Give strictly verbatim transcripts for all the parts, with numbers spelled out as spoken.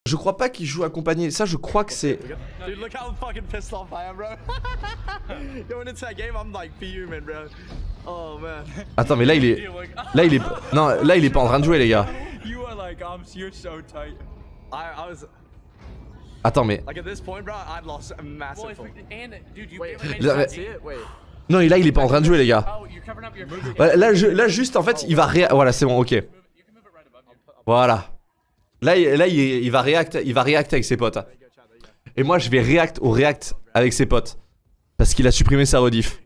Je crois pas qu'il joue accompagné. Ça, je crois que c'est. Attends, mais là il est. Là il est. Non, là il est pas en train de jouer, les gars. Attends, mais. Non, et là il est pas en train de jouer, les gars. Là, je... là juste, en fait, il va ré. Voilà, c'est bon, ok. Voilà. Là, il, là il, il, va react, il va react avec ses potes. Et moi, je vais react au react avec ses potes. Parce qu'il a supprimé sa rediff.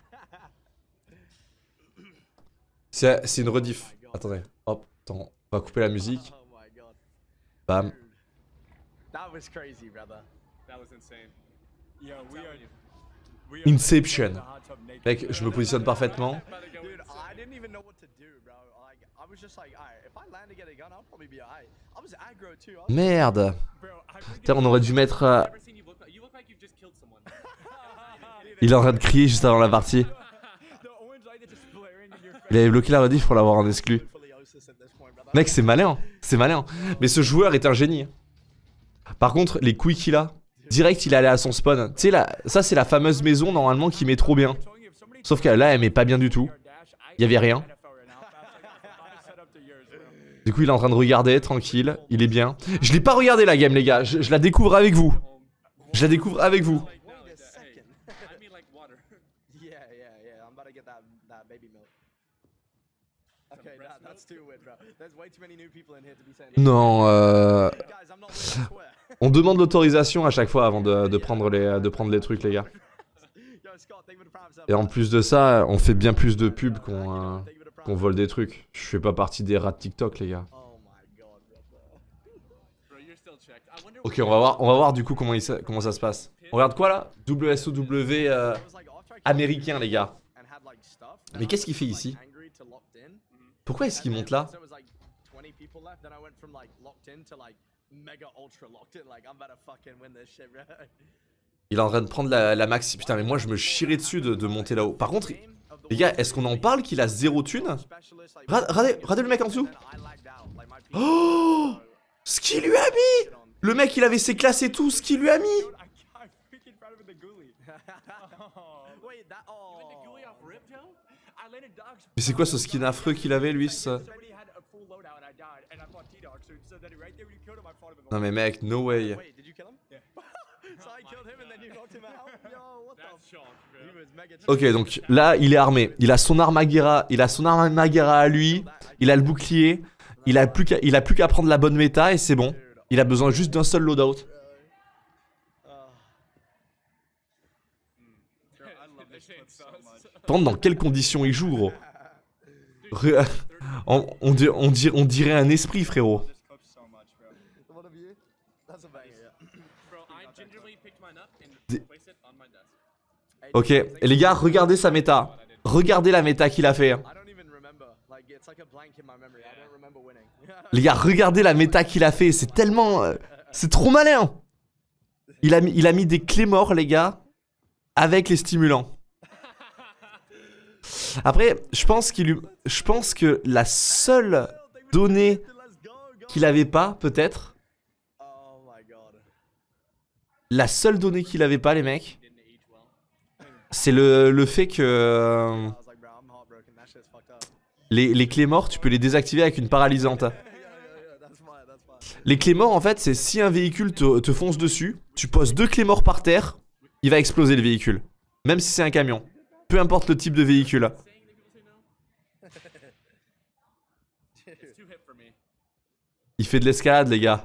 C'est une rediff. Attendez, hop, attends, on va couper la musique. Bam. Inception. Mec, je me positionne parfaitement. Merde. Putain, on aurait dû mettre... Euh... Il est en train de crier juste avant la partie. Il avait bloqué la rediff pour l'avoir en exclu. Mec, c'est malin. C'est malin. Mais ce joueur est un génie. Par contre, les couilles qu'il a, direct il est allé à son spawn. Tu sais, là, ça c'est la fameuse maison normalement qui met trop bien. Sauf que là, elle met pas bien du tout. Il y avait rien. Du coup, il est en train de regarder, tranquille. Il est bien. Je l'ai pas regardé la game, les gars. Je, je la découvre avec vous. Je la découvre avec vous. Non, euh... on demande l'autorisation à chaque fois avant de, de, prendre les, de prendre les trucs, les gars. Et en plus de ça, on fait bien plus de pubs qu'on euh, qu'on vole des trucs. Je fais pas partie des rats de TikTok, les gars. Ok, on va voir, on va voir du coup comment, il, comment ça se passe. On regarde quoi là? W S O W euh, américain, les gars. Mais qu'est-ce qu'il fait ici? Pourquoi est-ce qu'il monte là? Il est en train de prendre la, la maxi. Putain, mais moi je me chierais dessus de, de monter là-haut. Par contre, les gars, est-ce qu'on en parle qu'il a zéro thune? Regardez, regardez le mec en dessous. Oh, ce qu'il lui a mis. Le mec, il avait ses classes et tout. Ce qu'il lui a mis. Mais c'est quoi ce skin affreux qu'il avait, lui, ça? Non mais mec, no way. Ok, donc là, il est armé. Il a son arme à guerra, il a son arme à guerra à lui. Il a le bouclier. Il a plus qu'à, il a plus qu'à prendre la bonne méta et c'est bon. Il a besoin juste d'un seul loadout. Pendant dans quelles conditions il joue, gros? on, on, dir, on, dir, on dirait un esprit, frérot. Ok, et les gars, regardez sa méta. Regardez la méta qu'il a fait. Les gars, regardez la méta qu'il a fait. C'est tellement... Euh, c'est trop malin. Il a, mis, il a mis des clés morts, les gars, avec les stimulants. Après, je pense qu'il lui... Je pense que la seule donnée qu'il avait pas, peut-être... La seule donnée qu'il avait pas, les mecs... C'est le, le fait que... Euh, les, les clés morts, tu peux les désactiver avec une paralysante. Les clés morts, en fait, c'est si un véhicule te, te fonce dessus, tu poses deux clés morts par terre, il va exploser le véhicule. Même si c'est un camion. Peu importe le type de véhicule. Il fait de l'escalade, les gars.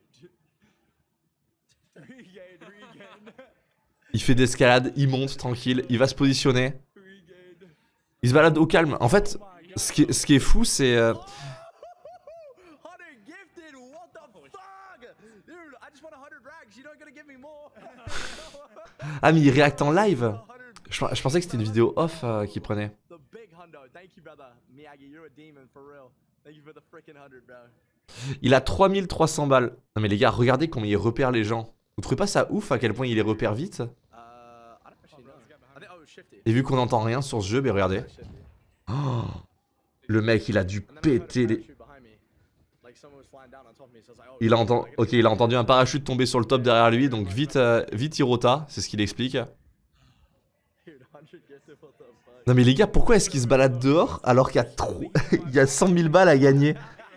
Il fait d'escalade, il monte tranquille, il va se positionner. Il se balade au calme. En fait, ce qui est, ce qui est fou, c'est... Euh... Ah, mais il réacte en live. Je, je pensais que c'était une vidéo off euh, qu'il prenait. Il a trois mille trois cents balles. Non mais les gars, regardez comment il repère les gens. Vous trouvez pas ça ouf à quel point il les repère vite? Et vu qu'on n'entend rien sur ce jeu, mais regardez. Oh, le mec, il a dû péter les... Il a, enten... ok, il a entendu un parachute tomber sur le top derrière lui, donc vite, euh, vite il rota, c'est ce qu'il explique. Non mais les gars, pourquoi est-ce qu'ils se baladent dehors alors qu'il y a trop... il y a cent mille balles à gagner?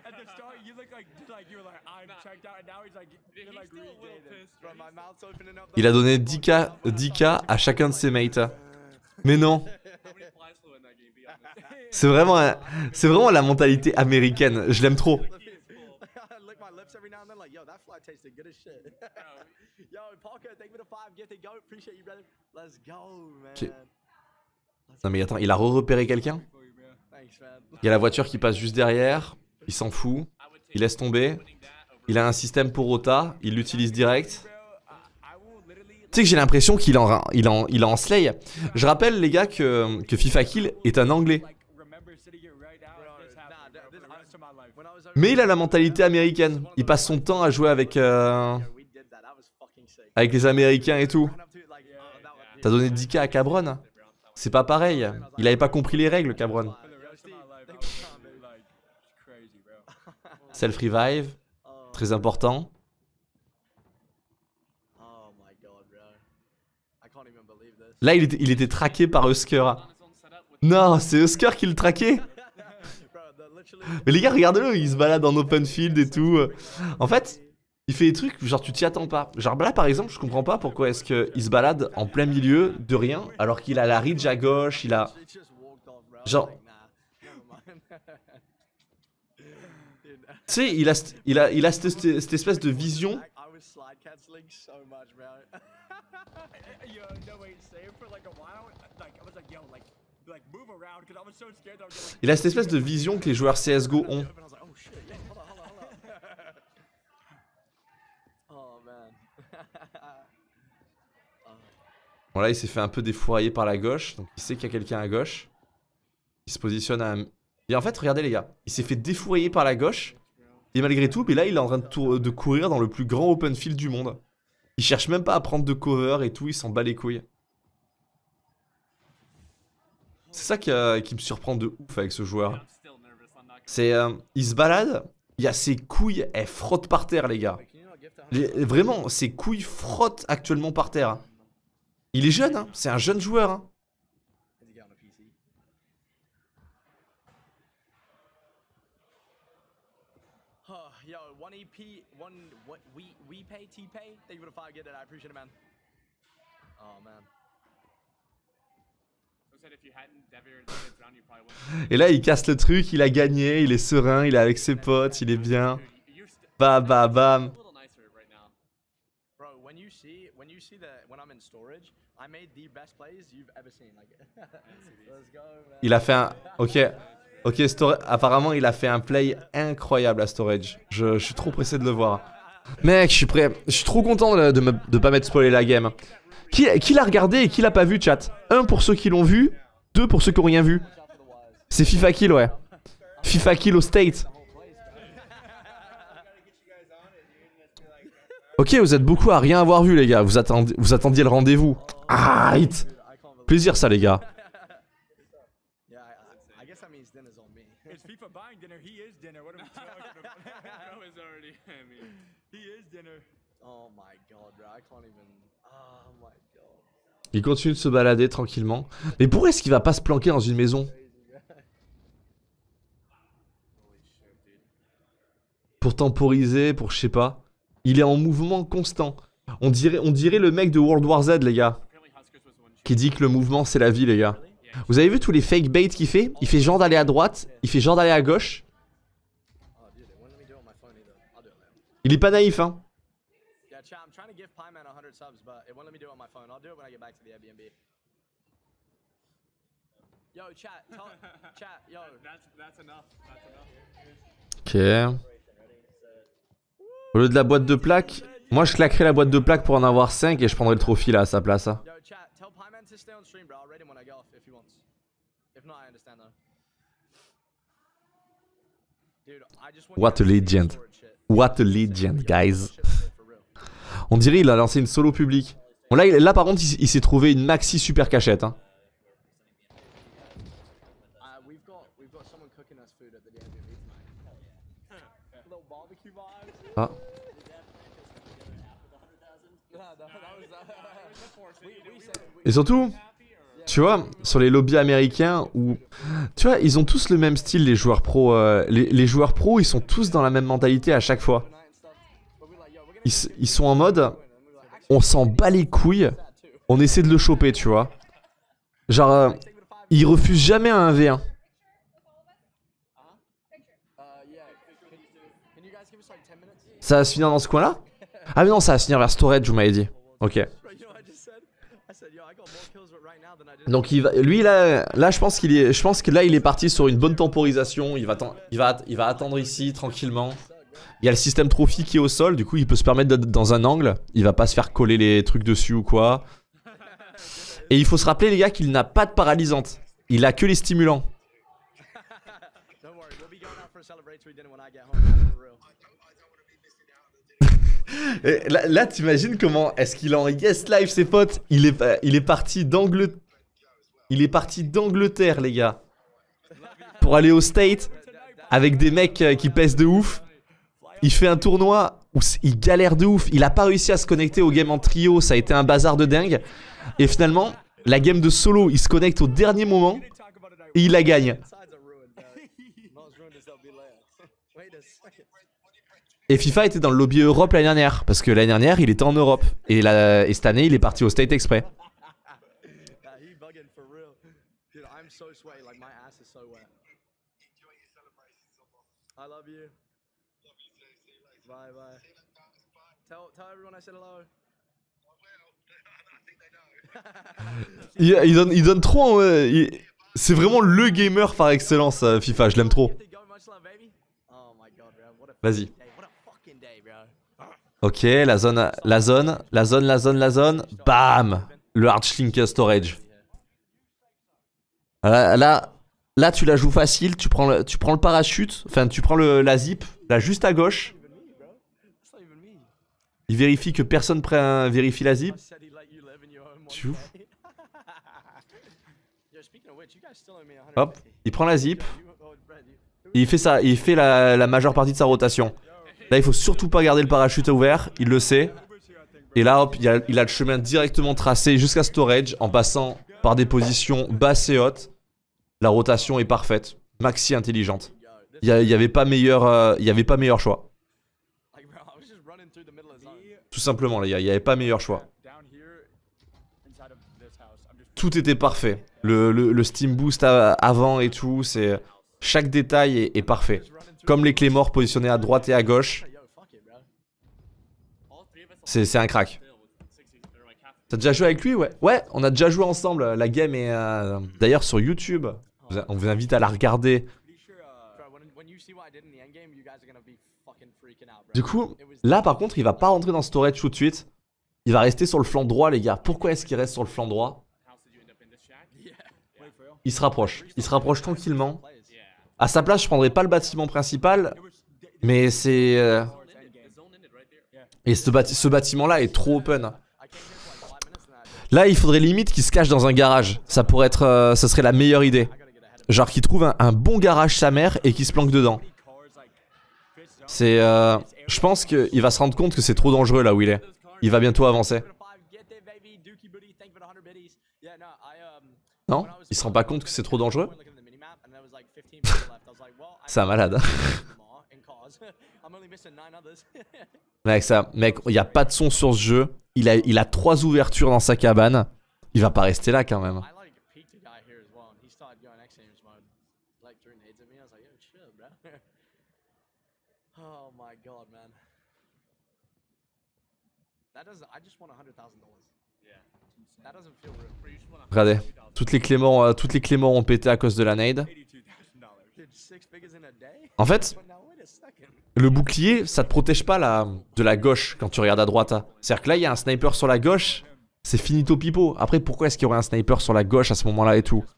Il a donné dix K, dix K à chacun de ses mates. Mais non. C'est vraiment, un... c'est vraiment la mentalité américaine, je l'aime trop. Okay. Non mais attends, il a re-repéré quelqu'un? Il y a la voiture qui passe juste derrière, il s'en fout, il laisse tomber. Il a un système pour Rota, il l'utilise direct. Tu sais que j'ai l'impression qu'il en, il en, il en slay. Je rappelle les gars que, que FIFA Kill est un anglais. Mais il a la mentalité américaine. Il passe son temps à jouer avec, euh, avec les Américains et tout. T'as donné dix K à Cabron? C'est pas pareil. Il avait pas compris les règles, Cabron. Self-revive. Très important. Là, il était, il était traqué par Husker. Non, c'est Husker qui le traquait. Mais les gars, regardez-le, il se balade en open field et tout. En fait, il fait des trucs, genre tu t'y attends pas. Genre là, par exemple, je comprends pas pourquoi est-ce qu'il se balade en plein milieu de rien, alors qu'il a la ridge à gauche, il a... Genre... Tu sais, il a, il a, il a cette, cette espèce de vision. Il a cette espèce de vision que les joueurs C S G O ont. Bon là il s'est fait un peu défourailler par la gauche, donc il sait qu'il y a quelqu'un à gauche. Il se positionne à... Et en fait regardez les gars, il s'est fait défourailler par la gauche. Et malgré tout, mais là il est en train de, de courir dans le plus grand open field du monde. Il cherche même pas à prendre de cover et tout, il s'en bat les couilles. C'est ça qui, euh, qui me surprend de ouf avec ce joueur. C'est... Euh, il se balade, il y a ses couilles, elles frottent par terre les gars. Les, vraiment, ses couilles frottent actuellement par terre. Il est jeune, hein, c'est un jeune joueur. Hein. Et là il casse le truc, il a gagné, il est serein, il est avec ses potes, il est bien. Bam bam bam. Il a fait un... Ok. Ok, Storage... Apparemment il a fait un play incroyable à Storage. Je, je suis trop pressé de le voir. Mec, je suis prêt. Je suis trop content de, de, me, de pas m'être spoilé la game. Qui, qui l'a regardé et qui l'a pas vu, chat? Un pour ceux qui l'ont vu, deux pour ceux qui n'ont rien vu. C'est FIFA Kill, ouais. FIFA Kill au State. Ok, vous êtes beaucoup à rien avoir vu, les gars. Vous, attendez, vous attendiez le rendez-vous. Ah, hit. Plaisir, ça, les gars. Il continue de se balader tranquillement. Mais pourquoi est-ce qu'il va pas se planquer dans une maison? Pour temporiser, pour je sais pas. Il est en mouvement constant. On dirait, on dirait le mec de World War Z, les gars. Qui dit que le mouvement c'est la vie, les gars. Vous avez vu tous les fake baits qu'il fait? Il fait genre d'aller à droite, il fait genre d'aller à gauche. Il est pas naïf, hein. Ok. Au lieu de la boîte de plaques, moi je claquerais la boîte de plaques pour en avoir cinq et je prendrais le trophy là à sa place. Hein. What a legend. What a legend, guys. On dirait il a lancé une solo publique. Bon, là, là par contre il, il s'est trouvé une maxi super cachette. Hein. Ah. Et surtout, tu vois, sur les lobbies américains où, tu vois, ils ont tous le même style, les joueurs pros. Euh, les, les joueurs pros, ils sont tous dans la même mentalité à chaque fois. Ils, ils sont en mode, on s'en bat les couilles, on essaie de le choper, tu vois. Genre, euh, ils refusent jamais un un v un. Ça va se finir dans ce coin-là? Ah mais non, ça va se finir vers storage, vous m'avez dit. Ok. Donc il va, lui là, là je pense qu'il est, je pense que là il est parti sur une bonne temporisation. Il va, il va, il va attendre ici tranquillement. Il y a le système trophy qui est au sol, du coup il peut se permettre d'être dans un angle. Il va pas se faire coller les trucs dessus ou quoi. Et il faut se rappeler les gars qu'il n'a pas de paralysante. Il a que les stimulants. Et là, là t'imagines comment est-ce qu'il en yes live ses potes. Il est, il est parti d'Angleterre. Il est parti d'Angleterre les gars. Pour aller au State. Avec des mecs qui pèsent de ouf. Il fait un tournoi où il galère de ouf. Il a pas réussi à se connecter au game en trio. Ça a été un bazar de dingue. Et finalement, la game de solo, il se connecte au dernier moment. Et il la gagne. Et FIFA était dans le lobby Europe l'année dernière. Parce que l'année dernière, il était en Europe. Et, la, et cette année, il est parti au State exprès. Il, il, donne, il donne trop. Euh, il... C'est vraiment le gamer par excellence, euh, FIFA. Je l'aime trop. Vas-y. Ok, la zone, la zone, la zone, la zone, la zone. Bam! Le hard shrink storage. Là, là, là, tu la joues facile. Tu prends le, tu prends le parachute. Enfin, tu prends le, la zip, là, juste à gauche. Il vérifie que personne prend, vérifie la zip. Tu ouf. Hop, il prend la zip. Et il fait ça, il fait la, la majeure partie de sa rotation. Là, il faut surtout pas garder le parachute ouvert, il le sait. Et là, hop, il a, il a le chemin directement tracé jusqu'à storage en passant par des positions basses et hautes. La rotation est parfaite, maxi intelligente. Il n'y avait pas meilleur, euh, il y avait pas meilleur choix. Tout simplement, les gars, il n'y avait pas meilleur choix. Tout était parfait. Le, le, le steam boost avant et tout, c'est chaque détail est, est parfait. Comme les clés morts positionnés à droite et à gauche. C'est un crack. T'as déjà joué avec lui? Ouais. Ouais, on a déjà joué ensemble. La game est euh, d'ailleurs sur YouTube. On vous invite à la regarder. Du coup, là par contre, il va pas rentrer dans storage tout de suite. Il va rester sur le flanc droit, les gars. Pourquoi est-ce qu'il reste sur le flanc droit? Il se rapproche. Il se rapproche tranquillement. À sa place, je prendrais pas le bâtiment principal. Mais c'est... Euh... Et ce, bâti ce bâtiment-là est trop open. Là, il faudrait limite qu'il se cache dans un garage. Ça pourrait être... Euh, ça serait la meilleure idée. Genre qu'il trouve un, un bon garage sa mère et qu'il se planque dedans. C'est... Euh... Je pense qu'il va se rendre compte que c'est trop dangereux là où il est. Il va bientôt avancer. Non? Il se rend pas compte que c'est trop dangereux? C'est un malade. Mec, ça, mec, il n'y a pas de son sur ce jeu. Il a, il a trois ouvertures dans sa cabane. Il va pas rester là quand même. Regardez, toutes les clés morts, euh, toutes les clés morts ont pété à cause de la nade. En fait, le bouclier, ça te protège pas la, de la gauche quand tu regardes à droite. Hein. C'est-à-dire que là, il y a un sniper sur la gauche, c'est finito pipo. Après, pourquoi est-ce qu'il y aurait un sniper sur la gauche à ce moment-là et tout?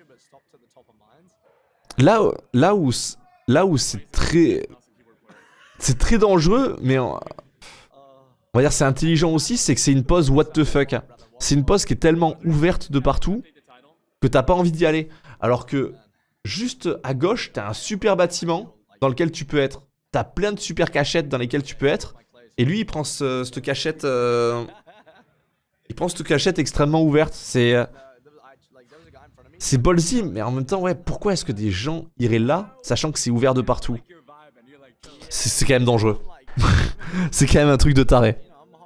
Là, là où, là où c'est très, c'est très dangereux, mais on, on va dire c'est intelligent aussi, c'est que c'est une pose what the fuck. C'est une pose qui est tellement ouverte de partout que t'as pas envie d'y aller. Alors que juste à gauche, t'as un super bâtiment dans lequel tu peux être. t'as plein de super cachettes dans lesquelles tu peux être. Et lui, il prend ce, cette cachette... Euh, il prend cette cachette extrêmement ouverte. C'est... Euh, c'est ballsy, mais en même temps, ouais, pourquoi est-ce que des gens iraient là, sachant que c'est ouvert de partout? C'est quand même dangereux. C'est quand même un truc de taré.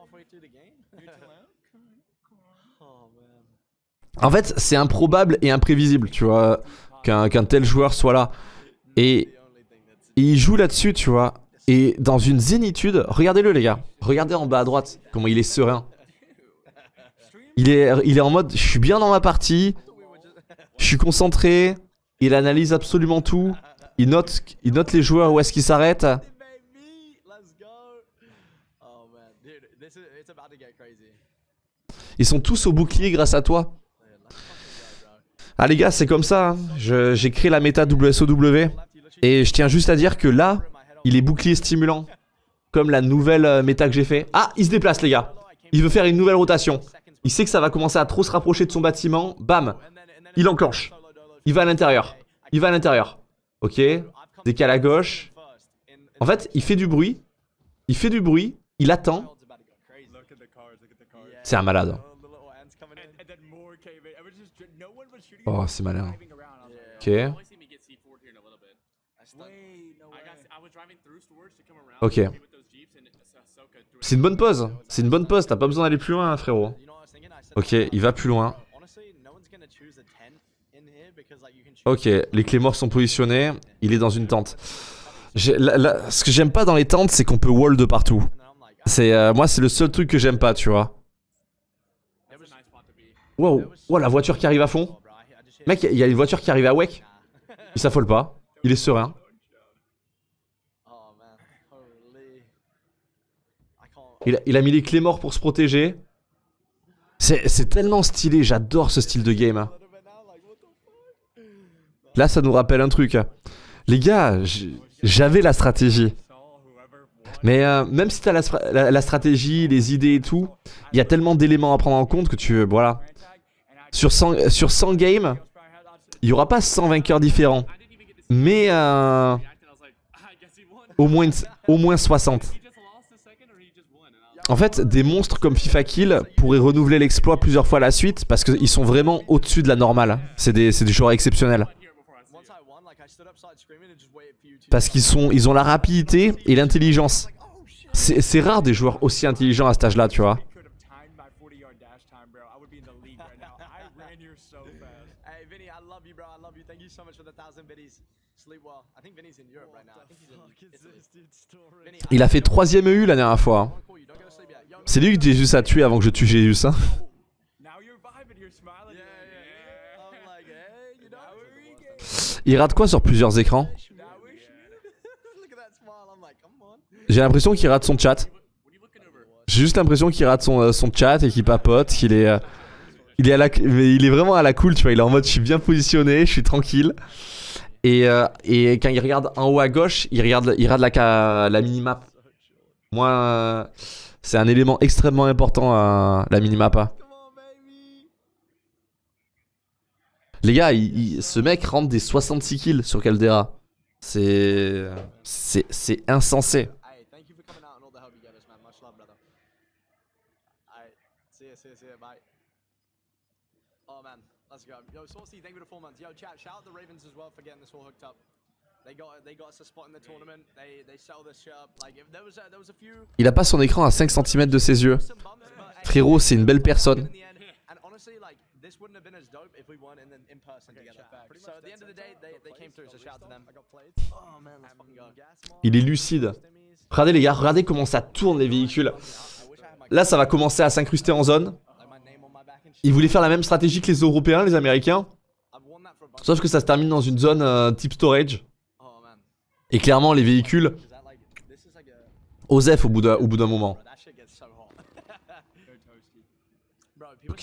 En fait, c'est improbable et imprévisible, tu vois, qu'un qu'un tel joueur soit là. Et, et il joue là-dessus, tu vois. Et dans une zénitude, regardez-le les gars. Regardez en bas à droite, comment il est serein. Il est, il est en mode, je suis bien dans ma partie. Je suis concentré. Il analyse absolument tout. Il note, il note les joueurs où est-ce qu'ils s'arrêtent. Ils sont tous au bouclier grâce à toi. Ah les gars, c'est comme ça. Hein. J'ai créé la méta W S O W. Et je tiens juste à dire que là, il est bouclier stimulant. Comme la nouvelle euh, méta que j'ai fait. Ah, il se déplace les gars. Il veut faire une nouvelle rotation. Il sait que ça va commencer à trop se rapprocher de son bâtiment. Bam. Il enclenche. Il va à l'intérieur. Il va à l'intérieur. Ok. Décale à gauche. En fait, il fait du bruit. Il fait du bruit. Il attend. C'est un malade. Oh, c'est malin. Ok. Ok. C'est une bonne pause. C'est une bonne pause. T'as pas besoin d'aller plus loin, hein, frérot. Ok, il va plus loin. Ok, les clés morts sont positionnées. Il est dans une tente. La, la, ce que j'aime pas dans les tentes, c'est qu'on peut wall de partout. C'est euh, moi, c'est le seul truc que j'aime pas, tu vois. Wow, wow, la voiture qui arrive à fond. Mec, il y a une voiture qui arrive à Wake. Il s'affole pas. Il est serein. Il a, il a mis les clés morts pour se protéger. C'est tellement stylé. J'adore ce style de game. Là, ça nous rappelle un truc. Les gars, j'avais la stratégie. Mais euh, même si t'as la, la, la stratégie, les idées et tout, il y a tellement d'éléments à prendre en compte que tu... Voilà. Sur cent, sur cent games, il n'y aura pas cent vainqueurs différents. Mais euh, au, moins une, au moins soixante. En fait, des monstres comme FIFA Kill pourraient renouveler l'exploit plusieurs fois à la suite parce qu'ils sont vraiment au-dessus de la normale. C'est des, des joueurs exceptionnels. Parce qu'ils sont, ils ont la rapidité et l'intelligence. C'est rare des joueurs aussi intelligents à cet âge-là, tu vois. Il a fait troisième E U la dernière fois. C'est lui que Jesus a tué avant que je tue Jesus. Hein. Il rate quoi sur plusieurs écrans? J'ai l'impression qu'il rate son chat. J'ai juste l'impression qu'il rate son, euh, son chat et qu'il papote, qu'il est, euh, il est à la, mais il est vraiment à la cool, tu vois. Il est en mode, je suis bien positionné, je suis tranquille. Et, euh, et quand il regarde en haut à gauche, il regarde, il regarde la, la minimap. Moi, euh, c'est un élément extrêmement important, euh, la minimap. Hein. Les gars, il, il, ce mec rentre des soixante-six kills sur Caldera. C'est, c'est, c'est insensé. Il a pas son écran à cinq centimètres de ses yeux. Frérot, c'est une belle personne. Il est lucide. Regardez les gars, regardez comment ça tourne les véhicules. Là, ça va commencer à s'incruster en zone. Ils voulaient faire la même stratégie que les Européens, les Américains. Sauf que ça se termine dans une zone euh, type storage. Et clairement, les véhicules osef au bout d'un moment. Ok.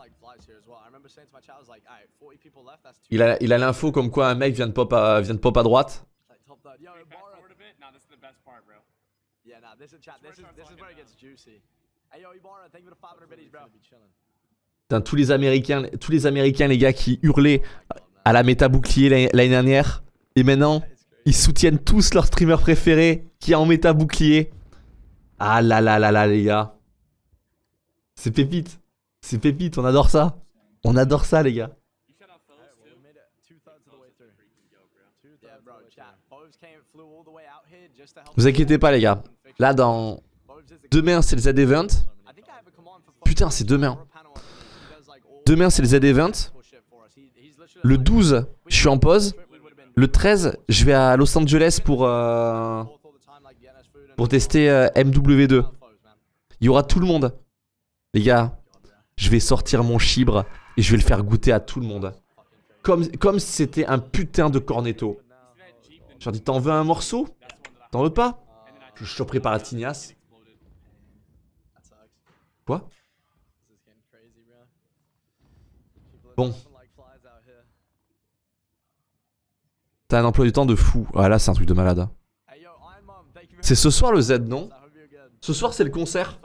Il a il a l'info comme quoi un mec vient de pop à, vient de pop à droite. Putain, tous les Américains, tous les Américains, les gars, qui hurlaient à la méta bouclier l'année dernière. Et maintenant, Ils soutiennent tous leur streamer préféré qui est en méta bouclier. Ah là là là là les gars. C'est pépite. C'est pépite, on adore ça. On adore ça les gars. Vous inquiétez pas les gars. Là dans... Demain c'est le Z Event. Putain c'est demain. Demain c'est le Z Event. Le douze je suis en pause. Le treize je vais à Los Angeles pour... Euh, pour tester euh, M W deux. Il y aura tout le monde. Les gars, je vais sortir mon chibre et je vais le faire goûter à tout le monde. Comme, comme si c'était un putain de cornetto. Je leur dis, t'en veux un morceau? T'en veux pas? Je, je te prépare la tignasse. Quoi? Bon. T'as un emploi du temps de fou. Ah là, c'est un truc de malade. C'est ce soir le Z, non? Ce soir, c'est le concert.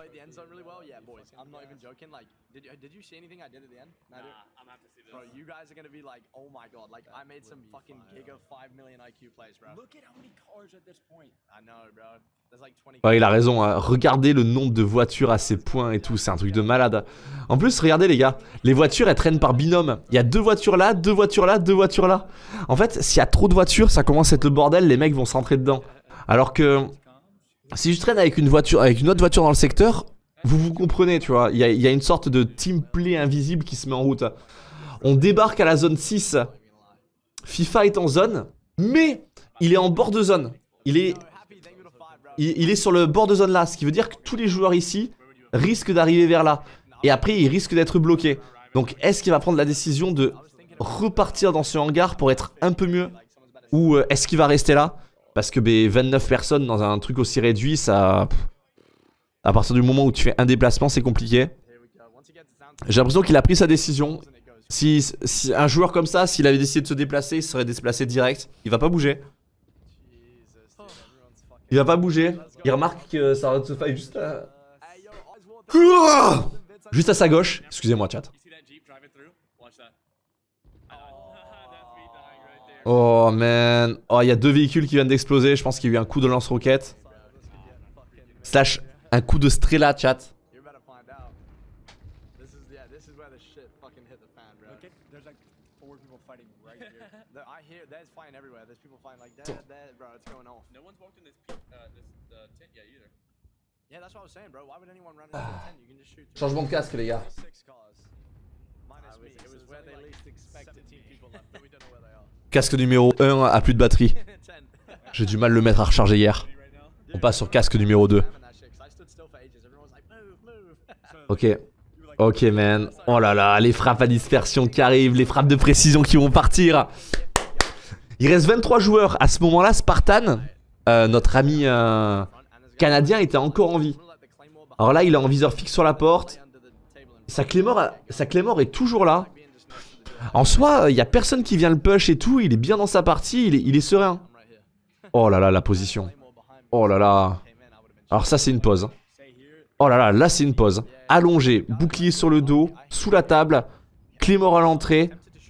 Ouais, il a raison, hein. Regardez le nombre de voitures à ces points et tout, c'est un truc de malade. En plus, regardez les gars, les voitures elles traînent par binôme. Il y a deux voitures là, deux voitures là, deux voitures là. En fait, s'il y a trop de voitures, ça commence à être le bordel, les mecs vont s'entrer dedans. Alors que si je traîne avec une voiture, avec une autre voiture dans le secteur, vous vous comprenez, tu vois. Il y a, il y a une sorte de team play invisible qui se met en route. On débarque à la zone six. FIFA est en zone, mais il est en bord de zone. Il est, il, il est sur le bord de zone là, ce qui veut dire que tous les joueurs ici risquent d'arriver vers là. Et après, ils risquent d'être bloqués. Donc, est-ce qu'il va prendre la décision de repartir dans ce hangar pour être un peu mieux? Ou euh, est-ce qu'il va rester là? Parce que bah, vingt-neuf personnes dans un truc aussi réduit, ça... À partir du moment où tu fais un déplacement, c'est compliqué. J'ai l'impression qu'il a pris sa décision. Si, si un joueur comme ça, s'il avait décidé de se déplacer, il serait déplacé direct. Il va pas bouger. Il va pas bouger. Il remarque que ça va se faire juste à... Juste à sa gauche. Excusez-moi, chat. Oh man. Oh, il y a deux véhicules qui viennent d'exploser. Je pense qu'il y a eu un coup de lance-roquette. Slash un coup de Strela, chat. Changement de casque les gars. Casque numéro un a plus de batterie. J'ai du mal à le mettre à recharger hier. On passe sur casque numéro deux. Ok. Ok man. Oh là là, les frappes à dispersion qui arrivent, les frappes de précision qui vont partir. Il reste vingt-trois joueurs. À ce moment-là, Spartan, euh, notre ami euh, canadien, était encore en vie. Alors là, il est en viseur fixe sur la porte. Sa Claymore, sa Claymore est toujours là. En soi, il n'y a personne qui vient le push et tout. Il est bien dans sa partie, il est, il est serein. Oh là là, la position. Oh là là. Alors ça, c'est une pause. Oh là là, là, c'est une pause. Allongé, bouclier sur le dos, sous la table. Claymore à l'entrée.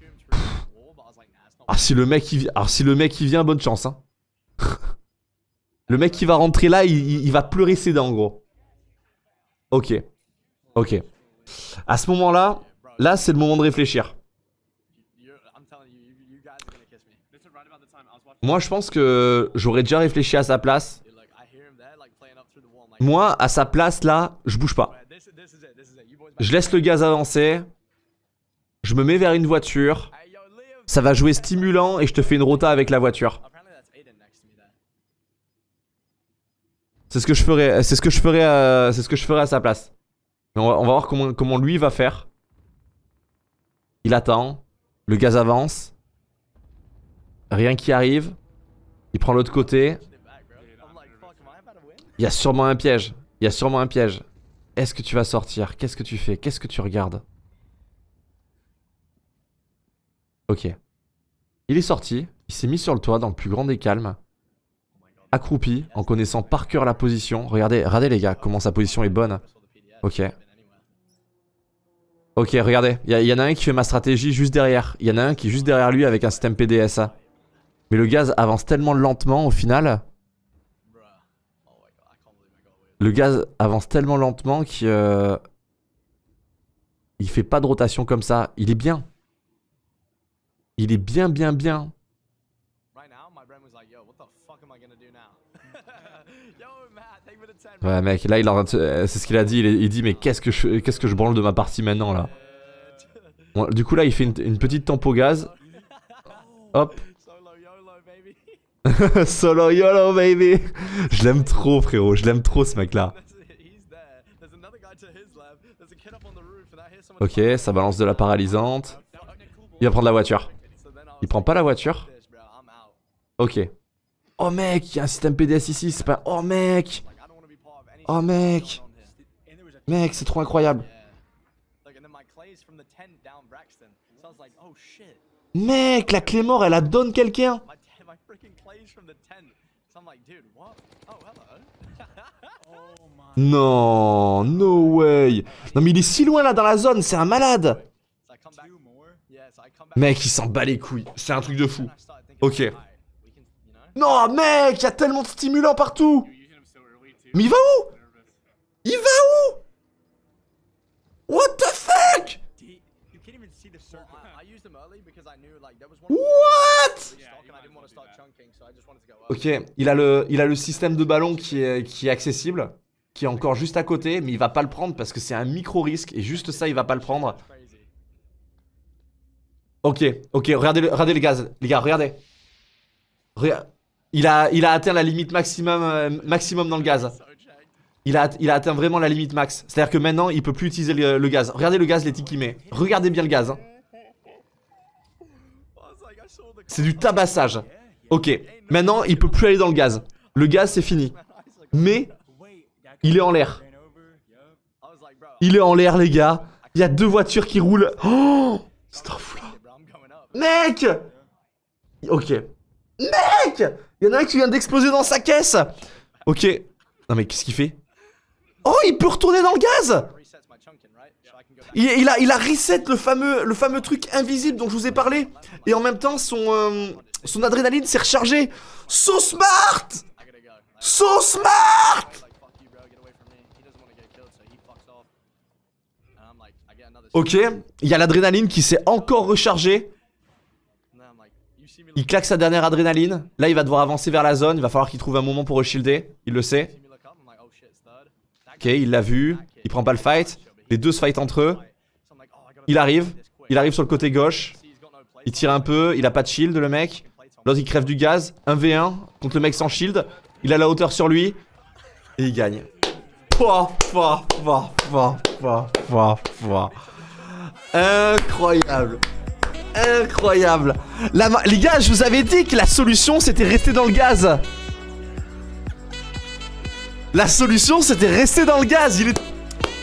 Ah, si le mec, il... Alors, si le mec il vient, bonne chance. Hein. Le mec qui va rentrer là, il, il va pleurer ses dents, en gros. Ok. Ok. À ce moment-là, là, c'est le moment de réfléchir. Moi, je pense que j'aurais déjà réfléchi à sa place. Moi, à sa place, là, je bouge pas. Je laisse le gaz avancer. Je me mets vers une voiture. Ça va jouer stimulant et je te fais une rota avec la voiture. C'est ce que je ferais. C'est ce que je ferais. À, c'est ce que je ferais à sa place. Mais on va, on va voir comment, comment lui va faire. Il attend. Le gaz avance. Rien qui arrive. Il prend l'autre côté. Il y a sûrement un piège. Il y a sûrement un piège. Est-ce que tu vas sortir? Qu'est-ce que tu fais? Qu'est-ce que tu regardes? Ok. Il est sorti. Il s'est mis sur le toit dans le plus grand des calmes. Accroupi, en connaissant par cœur la position. Regardez, regardez les gars, comment sa position est bonne. Ok. Ok, regardez. Il y, y en a un qui fait ma stratégie juste derrière. Il y en a un qui est juste derrière lui avec un système P D S A. Mais le gaz avance tellement lentement au final. Le gaz avance tellement lentement qu'il euh, il fait pas de rotation comme ça. Il est bien. Il est bien, bien, bien. Ouais mec, là il est en train de... c'est ce qu'il a dit, il, est... il dit mais qu'est-ce que je qu'est-ce que je branle de ma partie maintenant là. Bon, du coup là il fait une, une petite tempo gaz. Hop. Solo YOLO baby. Je l'aime trop frérot, je l'aime trop ce mec là. Ok, ça balance de la paralysante. Il va prendre la voiture. Il prend pas la voiture. Ok. Oh mec, il y a un système P D S ici, c'est pas... Oh mec. Oh mec. Mec, c'est trop incroyable. Mec, la clé mort, elle la donne quelqu'un. Non, no way. Non mais il est si loin là dans la zone, c'est un malade. Mec, il s'en bat les couilles, c'est un truc de fou. Ok. Non mec, il y a tellement de stimulants partout. Mais il va où? Il va où? What the fuck? What? Ok, il a le, il a le système de ballon qui est, qui est accessible, qui est encore juste à côté, mais il va pas le prendre parce que c'est un micro risque et juste ça il va pas le prendre. Ok, ok, regardez le, regardez les gaz, les gars, regardez. Regarde. Il a, il a atteint la limite maximum, euh, maximum dans le gaz. Il a, il a atteint vraiment la limite max. C'est-à-dire que maintenant, il peut plus utiliser le, le gaz. Regardez le gaz, les tics qu'il met. Regardez bien le gaz. Hein. C'est du tabassage. Ok, maintenant, il peut plus aller dans le gaz. Le gaz, c'est fini. Mais, il est en l'air. Il est en l'air, les gars. Il y a deux voitures qui roulent. Oh, c'est trop fou là. Mec. Ok. Mec! Il y en a un qui vient d'exploser dans sa caisse. Ok. Non mais qu'est-ce qu'il fait? Oh, il peut retourner dans le gaz. il, il, a, il a reset le fameux, le fameux truc invisible dont je vous ai parlé. Et en même temps, son, euh, son adrénaline s'est rechargée. So smart! So smart! Ok. Il y a l'adrénaline qui s'est encore rechargée. Il claque sa dernière adrénaline. Là, il va devoir avancer vers la zone. Il va falloir qu'il trouve un moment pour re-shielder. Il le sait. Ok, il l'a vu. Il prend pas le fight. Les deux se fight entre eux. Il arrive. Il arrive sur le côté gauche. Il tire un peu. Il a pas de shield, le mec. L'autre, il crève du gaz. un v un contre le mec sans shield. Il a la hauteur sur lui. Et il gagne. Pouah, pouah, pouah, pouah, pouah, pouah, pouah. Incroyable. Incroyable. La les gars, je vous avais dit que la solution c'était rester dans le gaz. La solution c'était rester dans le gaz. Il est...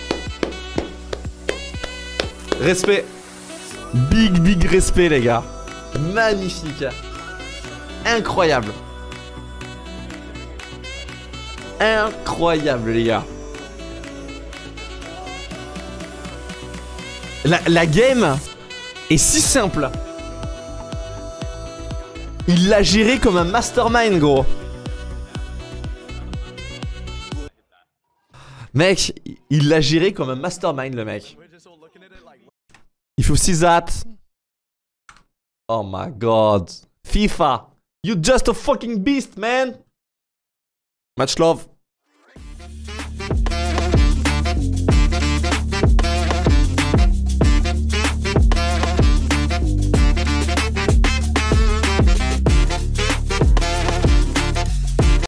Respect. Big big respect les gars. Magnifique. Incroyable. Incroyable les gars. La, la game est si simple. Il l'a géré comme un mastermind, gros. Mec, il l'a géré comme un mastermind, le mec. If you see that. Oh my god. FIFA. You just a fucking beast, man. Much love.